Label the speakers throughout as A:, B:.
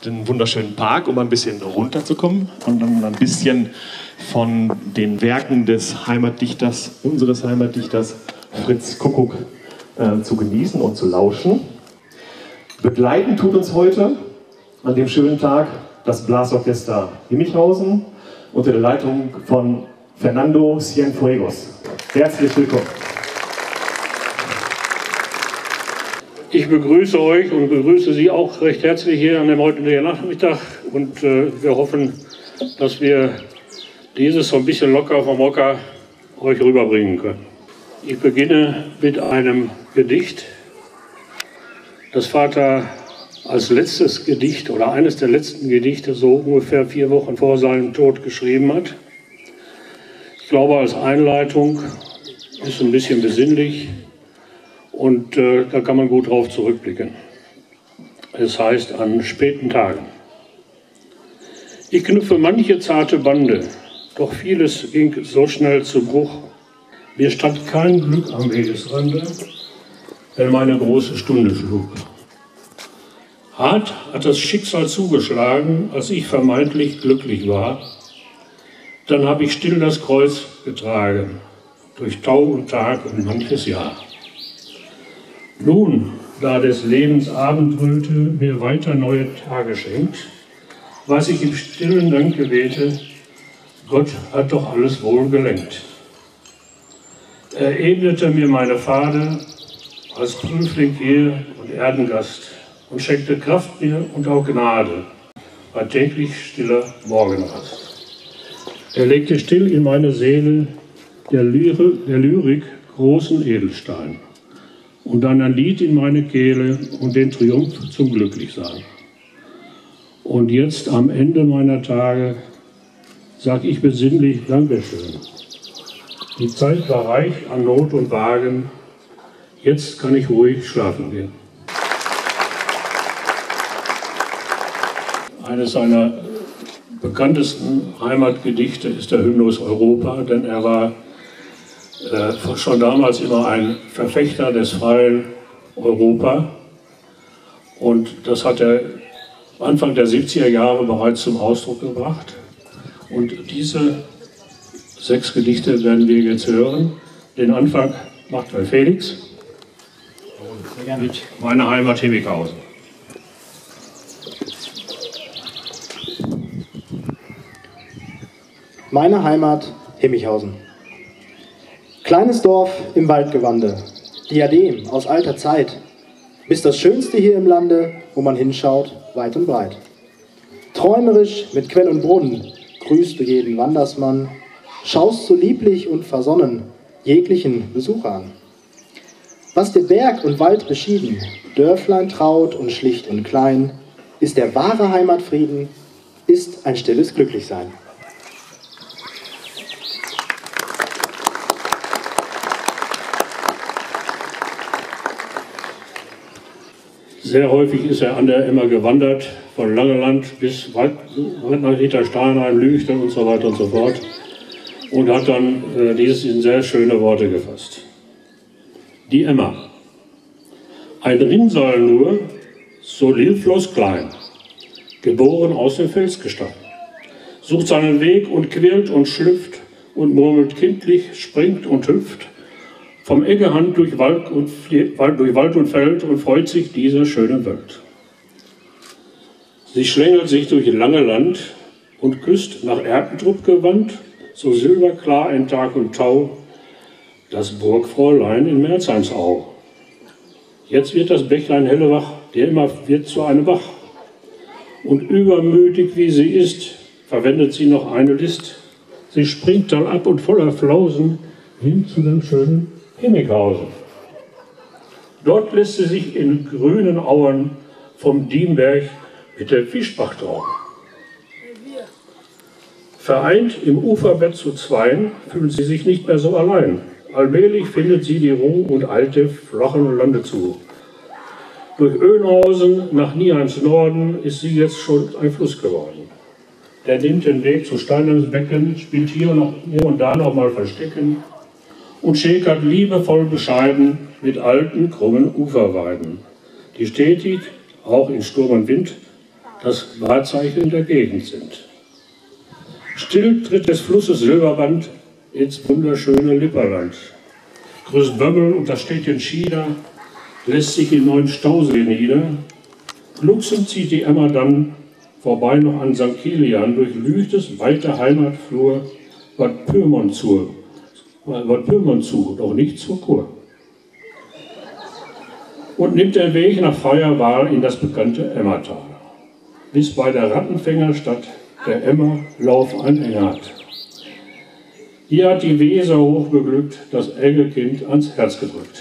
A: den wunderschönen Park, um ein bisschen runterzukommen und dann ein bisschen von den Werken des Heimatdichters, unseres Heimatdichters Fritz Kuckuck zu genießen und zu lauschen. Begleiten tut uns heute an dem schönen Tag das Blasorchester Himmichhausen unter der Leitung von Fernando Cienfuegos. Herzlich willkommen.
B: Ich begrüße euch und begrüße Sie auch recht herzlich hier an dem heutigen Nachmittag und wir hoffen, dass wir dieses so ein bisschen locker vom Hocker euch rüberbringen können. Ich beginne mit einem Gedicht, das Vater als letztes Gedicht oder eines der letzten Gedichte so ungefähr 4 Wochen vor seinem Tod geschrieben hat. Ich glaube, als Einleitung ist ein bisschen besinnlich und da kann man gut drauf zurückblicken. Es heißt an späten Tagen. Ich knüpfe manche zarte Bande, doch vieles ging so schnell zu Bruch. Mir stand kein Glück am Wegesrande, wenn meine große Stunde schlug. Hart hat das Schicksal zugeschlagen, als ich vermeintlich glücklich war. Dann habe ich still das Kreuz getragen, durch Tau und Tag und manches Jahr. Nun, da des Lebens Abendröte mir weiter neue Tage schenkt, was ich im stillen Danke bete, Gott hat doch alles wohl gelenkt. Er ebnete mir meine Pfade als Prüfling hier und Erdengast und schenkte Kraft mir und auch Gnade bei täglich stiller Morgenrast. Er legte still in meine Seele der Lyrik großen Edelstein und dann ein Lied in meine Kehle und den Triumph zum Glücklichsein. Und jetzt am Ende meiner Tage sag ich besinnlich Dankeschön. Die Zeit war reich an Not und Wagen, jetzt kann ich ruhig schlafen gehen. Eines seiner bekanntesten Heimatgedichte ist der Hymnus Europa, denn er war schon damals immer ein Verfechter des freien Europa. Und das hat er Anfang der 70er Jahre bereits zum Ausdruck gebracht. Und diese 6 Gedichte werden wir jetzt hören. Den Anfang macht Felix mit Meine Heimat Himmichhausen.
C: Meine Heimat Himmichhausen. Kleines Dorf im Waldgewande, Diadem aus alter Zeit, bist das Schönste hier im Lande, wo man hinschaut, weit und breit. Träumerisch mit Quell und Brunnen grüßt du jeden Wandersmann, schaust so lieblich und versonnen jeglichen Besucher an. Was dir Berg und Wald beschieden, Dörflein traut und schlicht und klein, ist der wahre Heimatfrieden, ist ein stilles Glücklichsein.
B: Sehr häufig ist er an der Emmer gewandert, von Langeland bis weit nach Rietersteinheim, Lüchten und so weiter und so fort. Und hat dann dieses in sehr schöne Worte gefasst. Die Emmer. Ein Rinnsal nur, so hilflos klein, geboren aus dem Felsgestein, sucht seinen Weg und quirlt und schlüpft und murmelt kindlich, springt und hüpft, vom Eggehand durch Wald und Feld und freut sich dieser schönen Welt. Sie schlängelt sich durch lange Land und küsst nach Erpentrupp gewandt, so silberklar in Tag und Tau, das Burgfräulein in Merzheinsau. Jetzt wird das Bächlein hellewach, der immer wird zu einem Bach. Und übermütig wie sie ist, verwendet sie noch eine List. Sie springt dann ab und voller Flausen hin zu dem schönen Himmichhausen. Dort lässt sie sich in grünen Auen vom Diemberg mit der Fischbach trauen. Vereint im Uferbett zu zweien, fühlt sie sich nicht mehr so allein. Allmählich findet sie die Ruhe und eilte flachen Lande zu. Durch Oeynhausen nach Nieheims Norden ist sie jetzt schon ein Fluss geworden. Der nimmt den Weg zu Steinheims Becken, spielt hier und da noch mal Verstecken und schäkert liebevoll bescheiden mit alten, krummen Uferweiden, die stetig, auch in Sturm und Wind, das Wahrzeichen der Gegend sind. Still tritt des Flusses Silberband ins wunderschöne Lipperland. Größenbömmel und das Städtchen Schieder lässt sich in neuen Stausee nieder. Glucksend zieht die Emma dann vorbei noch an St. Kilian durch Lüchtes weite Heimatflur Bad Pyrmont zu, doch nicht zur Kur. Und nimmt den Weg nach freier Wahl in das bekannte Emmertal, bis bei der Rattenfängerstadt der Emmer Lauf ein Engert. Hier hat die Weser hochbeglückt das Engelkind ans Herz gedrückt.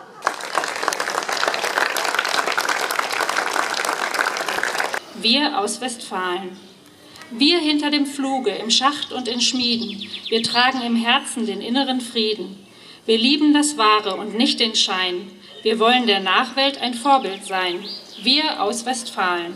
D: Wir aus Westfalen. Wir hinter dem Pfluge, im Schacht und in Schmieden. Wir tragen im Herzen den inneren Frieden. Wir lieben das Wahre und nicht den Schein. Wir wollen der Nachwelt ein Vorbild sein. Wir aus Westfalen.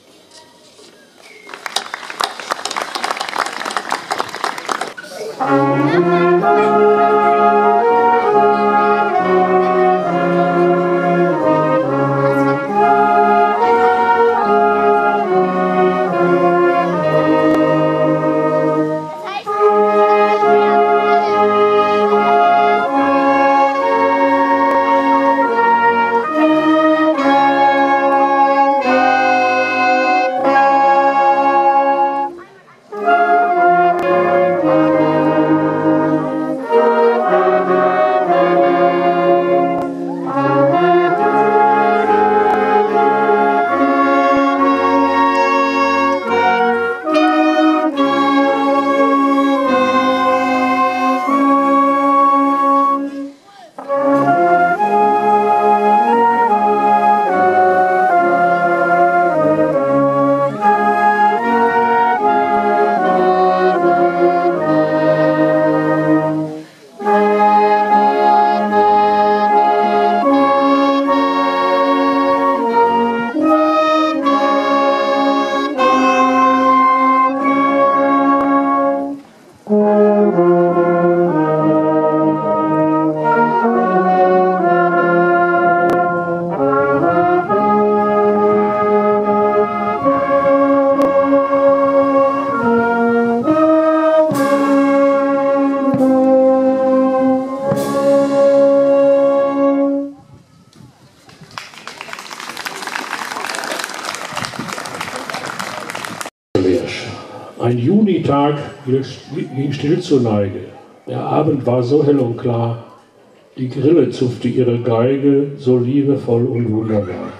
B: Ein Junitag ging still zur Neige. Der Abend war so hell und klar. Die Grille zupfte ihre Geige so liebevoll und wunderbar.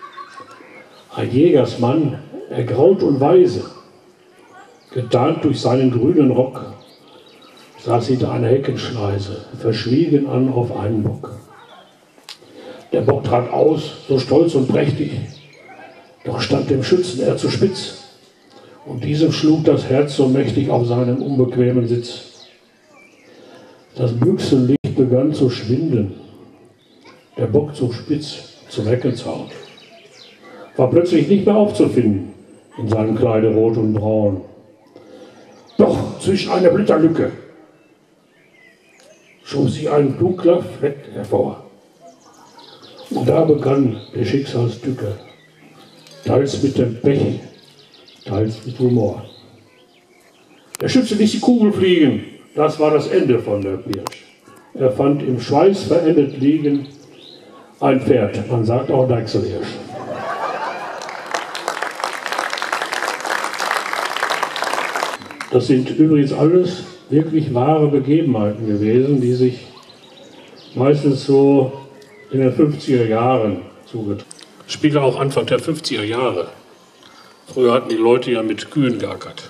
B: Ein Jägersmann, ergraut und weise, getarnt durch seinen grünen Rock, saß hinter einer Heckenschneise, verschwiegen an auf einen Bock. Der Bock trat aus, so stolz und prächtig, doch stand dem Schützen er zu spitz. Und diesem schlug das Herz so mächtig auf seinem unbequemen Sitz. Das Büchsenlicht begann zu schwinden. Der Bock zog spitz zum Heckenzaun. War plötzlich nicht mehr aufzufinden in seinem Kleide rot und braun. Doch zwischen einer Blätterlücke schob sich ein dunkler Fleck hervor. Und da begann der Schicksalstücke, teils mit dem Pech, teils mit Humor. Der Schütze ließ die Kugel fliegen, das war das Ende von der Pirsch. Er fand im Schweiß verendet liegen ein Pferd, man sagt auch Deichselhirsch. Das sind übrigens alles wirklich wahre Begebenheiten gewesen, die sich meistens so in den 50er Jahren zugetragen haben. Spiele auch Anfang der 50er Jahre. Früher hatten die Leute ja mit Kühen geackert.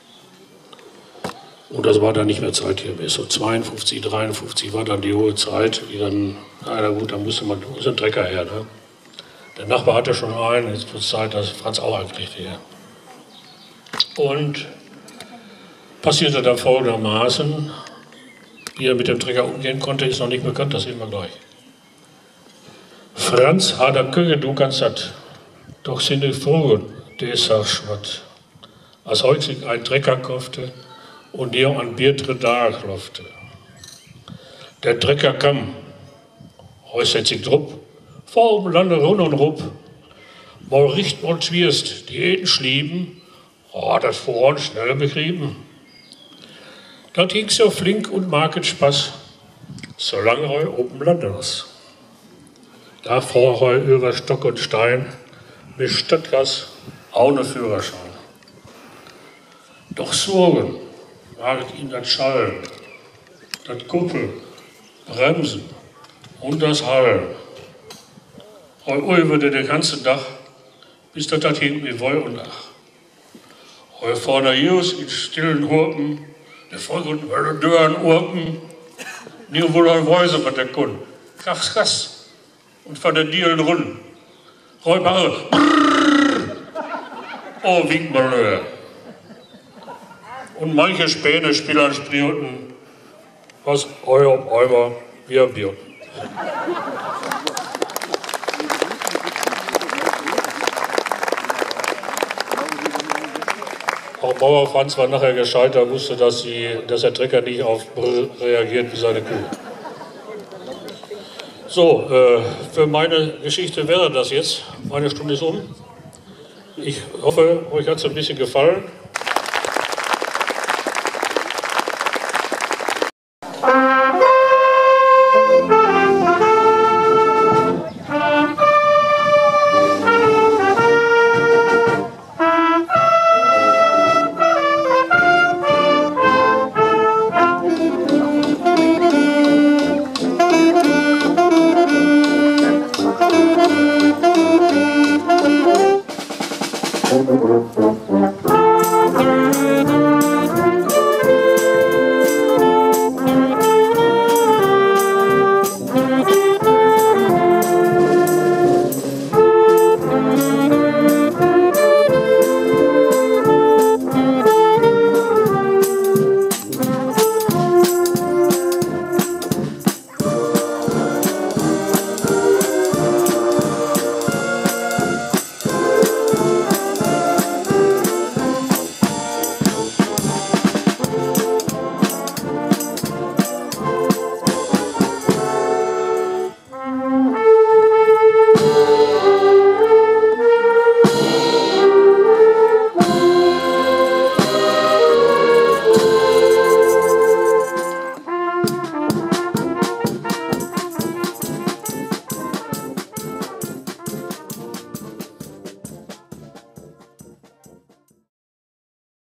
B: Und das war dann nicht mehr zeitgemäß. So 52, 53 war dann die hohe Zeit, wie dann, na gut, da musste ein Trecker her. Ne? Der Nachbar hatte schon einen, jetzt wird es Zeit, dass Franz auch einen kriegte her. Und passierte dann folgendermaßen, wie er mit dem Trecker umgehen konnte, ist noch nicht bekannt, das sehen wir gleich. Franz hat der Köge du ganz satt, doch sind die froh, der sagst wat. Als heutzutage ein Trecker kaufte und der an Biertre da klopfte. Der Trecker kam, heus setzt sich drupp, vor dem Lande rund und rupp, mal richten und schwierst, die Eten schlieben, das Vorhand schnell begrieben. Das hing's ja flink und market Spaß, solange heu oben Lande was. Da fahr heu über Stock und Stein, bis Stadtgas, ohne Führerschein. Doch sorgen, waget ihn das Schallen, das Kuppel, Bremsen und das Hallen. Heu würde den ganzen Tag, bis das hinten wie Woll und Ach. Heu vorne Jus in stillen Hurpen, der Vorgrund will Dörren Urpen, nie wohl heu Weise, was der Kunde. Krachs, und von der Dielen rund. Heu Barre, oh, Winkmalhöhe. Und manche Späne Spieler spielten, was euer Eimer wir wirten. Auch Bauer Franz war nachher gescheiter, wusste, dass der Trecker nicht auf Brr reagiert wie seine Kuh. So, für meine Geschichte wäre das jetzt. Meine Stunde ist um. Ich hoffe, euch hat es ein bisschen gefallen.